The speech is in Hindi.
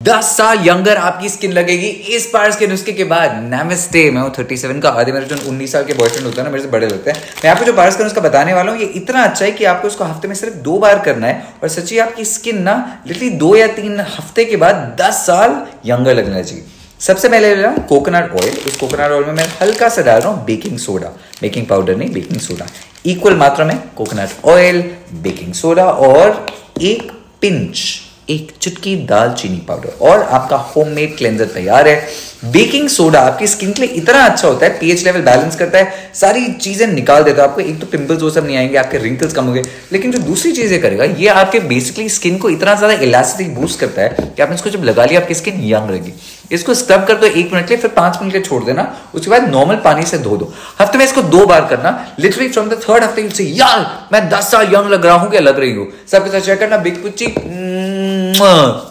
10 साल यंगर आपकी स्किन लगेगी इस पार्स के नुस्खे के बाद। नमस्ते, मैं हूँ 37 का आदि। मेरे जो 19 साल के बॉयफ्रेंड होता है ना, मेरे से बड़े होते हैं। मैं आपको जो पार्स का नुस्खा बताने वाला हूँ ये इतना अच्छा है कि आपको इसको हफ्ते में सिर्फ 2 बार करना है और सच्ची आपकी स्किन ना लिटरली 2 या 3 हफ्ते के बाद 10 साल यंगर लगना चाहिए। सबसे पहले ले रहा हूँ कोकोनट ऑयल। उस कोकोनट ऑयल में मैं हल्का सा डाल रहा हूँ बेकिंग सोडा, बेकिंग पाउडर नहीं, बेकिंग सोडा। इक्वल मात्रा में कोकोनट ऑयल, बेकिंग सोडा और एक चुटकी दालचीनी पाउडर और आपका होममेड क्लेंजर तैयार है। बेकिंग सोडा आपकी स्किन के लिए इतना अच्छा होता है, पीएच लेवल बैलेंस करता है, सारी चीजें निकाल देता है आपको। एक तो पिंपल्स वो सब नहीं आएंगे, आपके रिंकल्स कम हो गए। लेकिन जो दूसरी चीजें करेगा ये आपके बेसिकली स्किन को इतना ज्यादा इलास्टिसिटी बूस्ट करता है कि आपने इसको जब लगा लिया आपकी स्किन यंग रहेगी। इसको स्क्रब कर दो 1 मिनट के लिए, फिर 5 मिनट के लिए छोड़ देना। उसके बाद नॉर्मल पानी से धो दो। हफ्ते में इसको 2 बार करना। लिटरली फ्रॉम द 3rd हफ्ते से यार मैं 10 साल यंग लग रहा हूं क्या लग रही हूं, सबके साथ शेयर करना। बिग पुच्ची।